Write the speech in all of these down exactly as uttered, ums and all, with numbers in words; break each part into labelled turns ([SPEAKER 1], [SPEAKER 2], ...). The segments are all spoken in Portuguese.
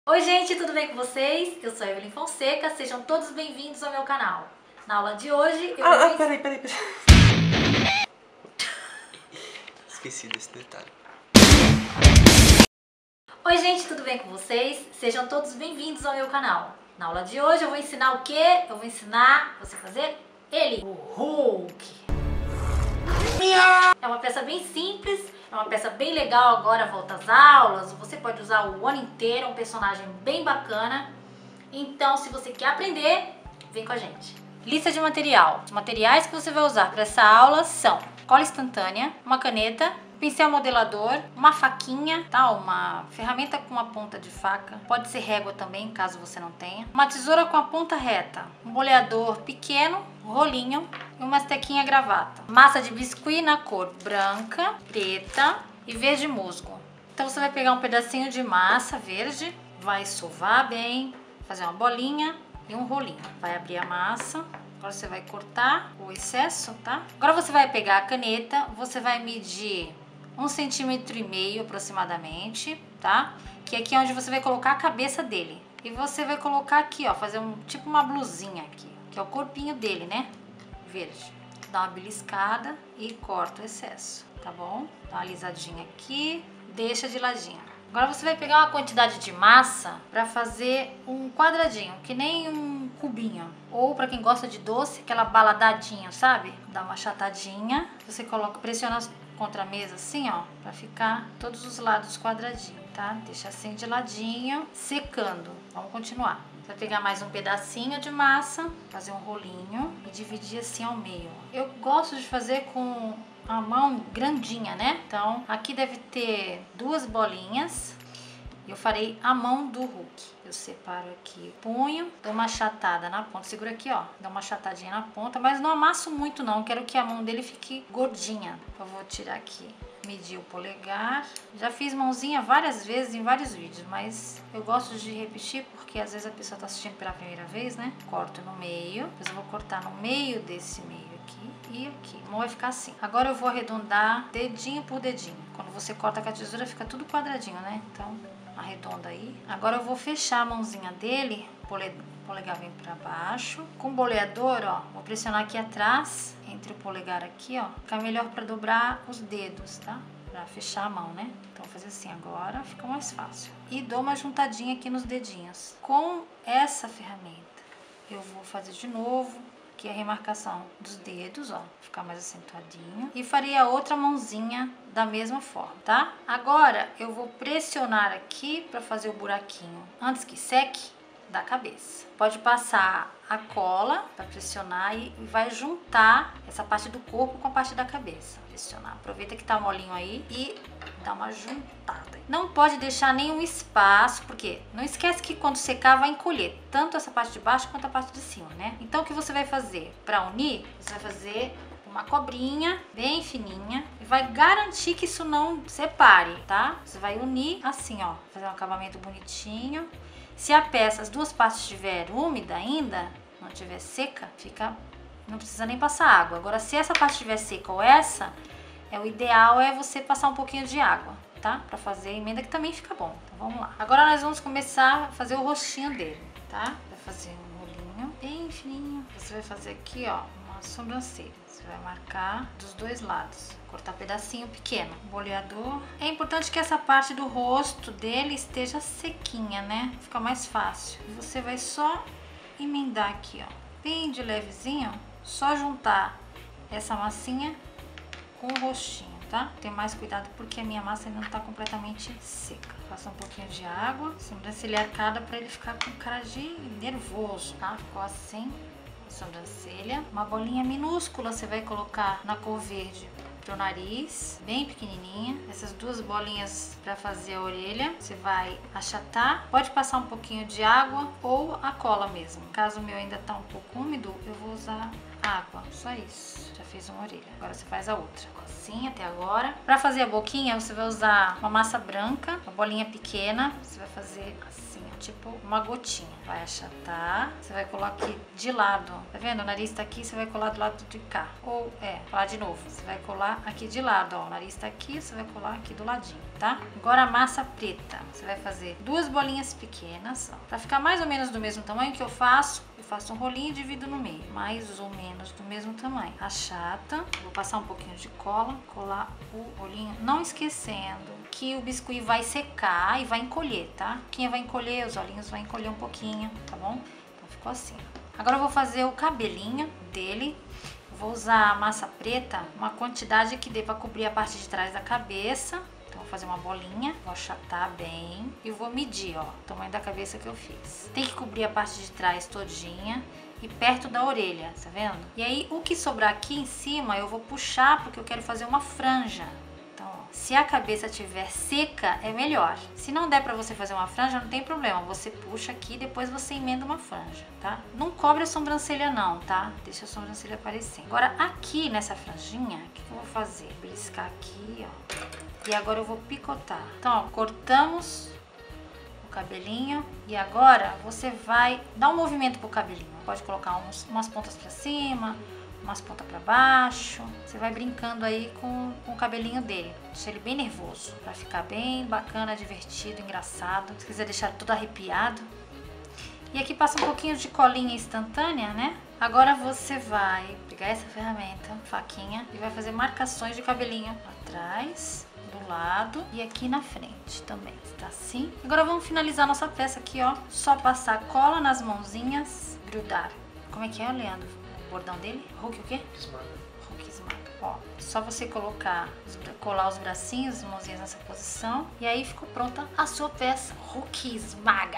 [SPEAKER 1] Oi gente, tudo bem com vocês? Eu sou a Evelyn Fonseca, sejam todos bem-vindos ao meu canal. Na aula de hoje eu
[SPEAKER 2] Ah,
[SPEAKER 1] vou...
[SPEAKER 2] ah peraí, peraí, peraí. Esqueci desse detalhe.
[SPEAKER 1] Oi gente, tudo bem com vocês? Sejam todos bem-vindos ao meu canal. Na aula de hoje eu vou ensinar o quê? Eu vou ensinar você a fazer ele, o Hulk. É uma peça bem simples, é uma peça bem legal agora, volta às aulas, você pode usar o ano inteiro, é um personagem bem bacana. Então, se você quer aprender, vem com a gente. Lista de material. Os materiais que você vai usar para essa aula são cola instantânea, uma caneta, pincel modelador, uma faquinha, tá? Uma ferramenta com uma ponta de faca, pode ser régua também, caso você não tenha, uma tesoura com a ponta reta, um boleador pequeno, um rolinho e uma estequinha gravata, massa de biscuit na cor branca, preta e verde musgo. Então você vai pegar um pedacinho de massa verde, vai sovar bem, fazer uma bolinha e um rolinho, vai abrir a massa. Agora você vai cortar o excesso, tá? Agora você vai pegar a caneta, você vai medir um centímetro e meio aproximadamente, tá? Que aqui é onde você vai colocar a cabeça dele. E você vai colocar aqui, ó, fazer um tipo uma blusinha aqui, que é o corpinho dele, né? Verde. Dá uma beliscada e corta o excesso, tá bom? Dá uma alisadinha aqui, deixa de ladinho. Agora você vai pegar uma quantidade de massa para fazer um quadradinho, que nem um cubinho. Ou para quem gosta de doce, aquela baladadinha, sabe? Dá uma achatadinha, você coloca, pressiona contra a mesa assim, ó, para ficar todos os lados quadradinho, tá? Deixa assim de ladinho, secando. Vamos continuar. Você vai pegar mais um pedacinho de massa, fazer um rolinho e dividir assim ao meio. Eu gosto de fazer com a mão grandinha, né? Então aqui deve ter duas bolinhas. Eu farei a mão do Hulk. Eu separo aqui o punho, dou uma achatada na ponta, segura aqui, ó, dá uma achatadinha na ponta, mas não amasso muito não, quero que a mão dele fique gordinha. Eu vou tirar aqui, medir o polegar. Já fiz mãozinha várias vezes em vários vídeos, mas eu gosto de repetir porque às vezes a pessoa tá assistindo pela primeira vez, né? Corto no meio, depois eu vou cortar no meio desse meio aqui e aqui. A mão vai ficar assim. Agora eu vou arredondar dedinho por dedinho. Quando você corta com a tesoura fica tudo quadradinho, né? Então arredonda aí. Agora eu vou fechar a mãozinha dele, o polegar vem pra baixo. Com o boleador, ó, vou pressionar aqui atrás, entre o polegar aqui, ó. Fica melhor pra dobrar os dedos, tá? Pra fechar a mão, né? Então vou fazer assim agora, fica mais fácil. E dou uma juntadinha aqui nos dedinhos. Com essa ferramenta, eu vou fazer de novo aqui a remarcação dos dedos, ó, ficar mais acentuadinho. E farei a outra mãozinha da mesma forma, tá? Agora eu vou pressionar aqui para fazer o buraquinho antes que seque da cabeça. Pode passar a cola para pressionar e vai juntar essa parte do corpo com a parte da cabeça. Pressionar. Aproveita que tá molinho aí e dá uma juntada. Não pode deixar nenhum espaço, porque não esquece que quando secar vai encolher tanto essa parte de baixo quanto a parte de cima, né? Então o que você vai fazer para unir? Você vai fazer uma cobrinha bem fininha e vai garantir que isso não separe, tá? Você vai unir assim, ó, fazer um acabamento bonitinho. Se a peça, as duas partes estiver úmida ainda, não estiver seca, fica, não precisa nem passar água. Agora, se essa parte estiver seca ou essa, é o ideal é você passar um pouquinho de água, tá? Pra fazer a emenda, que também fica bom. Então vamos lá. Agora nós vamos começar a fazer o rostinho dele, tá? Vai fazer um rolinho bem fininho. Você vai fazer aqui, ó, uma sobrancelha. Você vai marcar dos dois lados. Cortar pedacinho pequeno. Boleador. É importante que essa parte do rosto dele esteja sequinha, né? Fica mais fácil. E você vai só emendar aqui, ó, bem de levezinho. Só juntar essa massinha com o rostinho, tá? Tem mais cuidado porque a minha massa ainda não tá completamente seca. Faça um pouquinho de água, sobrancelha arcada para ele ficar com cara de nervoso, tá? Ficou assim, sobrancelha. Uma bolinha minúscula você vai colocar na cor verde pro nariz, bem pequenininha. Essas duas bolinhas para fazer a orelha, você vai achatar. Pode passar um pouquinho de água ou a cola mesmo. Caso o meu ainda tá um pouco úmido, eu vou usar água, só isso. Já fiz uma orelha. Agora você faz a outra. Assim até agora. Para fazer a boquinha, você vai usar uma massa branca, uma bolinha pequena. Você vai fazer assim, tipo uma gotinha. Vai achatar. Você vai colar aqui de lado. Tá vendo? O nariz tá aqui, você vai colar do lado de cá. Ou, é, colar de novo. Você vai colar aqui de lado, ó. O nariz tá aqui, você vai colar aqui do ladinho. tá? Agora a massa preta. Você vai fazer duas bolinhas pequenas, ó. Pra ficar mais ou menos do mesmo tamanho que eu faço, eu faço um rolinho e divido no meio. Mais ou menos do mesmo tamanho. Achata. Vou passar um pouquinho de cola, colar o rolinho. Não esquecendo que o biscuit vai secar e vai encolher, tá? Quem vai encolher, os olhinhos vai encolher um pouquinho, tá bom? Então ficou assim. Agora eu vou fazer o cabelinho dele. Vou usar a massa preta, uma quantidade que dê pra cobrir a parte de trás da cabeça. Então vou fazer uma bolinha, vou achatar bem e vou medir, ó, o tamanho da cabeça que eu fiz. Tem que cobrir a parte de trás todinha e perto da orelha, tá vendo? E aí o que sobrar aqui em cima eu vou puxar porque eu quero fazer uma franja. Então, ó, se a cabeça estiver seca é melhor. Se não der pra você fazer uma franja, não tem problema. Você puxa aqui e depois você emenda uma franja, tá? Não cobre a sobrancelha não, tá? Deixa a sobrancelha aparecer. Agora aqui nessa franjinha, o que, que eu vou fazer? Beliscar aqui, ó. E agora eu vou picotar. Então, ó, cortamos o cabelinho e agora você vai dar um movimento pro cabelinho. Pode colocar uns, umas pontas pra cima, umas pontas pra baixo. Você vai brincando aí com, com o cabelinho dele. Deixa ele bem nervoso, pra ficar bem bacana, divertido, engraçado. Se quiser deixar tudo arrepiado. E aqui passa um pouquinho de colinha instantânea, né? Agora você vai pegar essa ferramenta, faquinha, e vai fazer marcações de cabelinho atrás, do lado e aqui na frente também. Tá assim. Agora vamos finalizar nossa peça aqui, ó. Só passar cola nas mãozinhas, grudar. Como é que é, Leandro? O bordão dele? Hook o quê?
[SPEAKER 2] Esmaga.
[SPEAKER 1] Hook esmaga. Ó, só você colocar, colar os bracinhos, as mãozinhas nessa posição. E aí ficou pronta a sua peça Hook esmaga.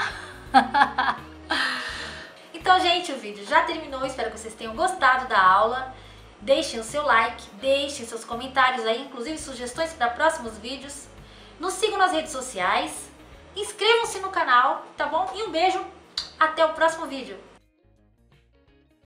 [SPEAKER 1] Então, gente, o vídeo já terminou. Espero que vocês tenham gostado da aula. Deixem o seu like, deixem seus comentários aí, inclusive sugestões para próximos vídeos. Nos sigam nas redes sociais. Inscrevam-se no canal, tá bom? E um beijo. Até o próximo vídeo.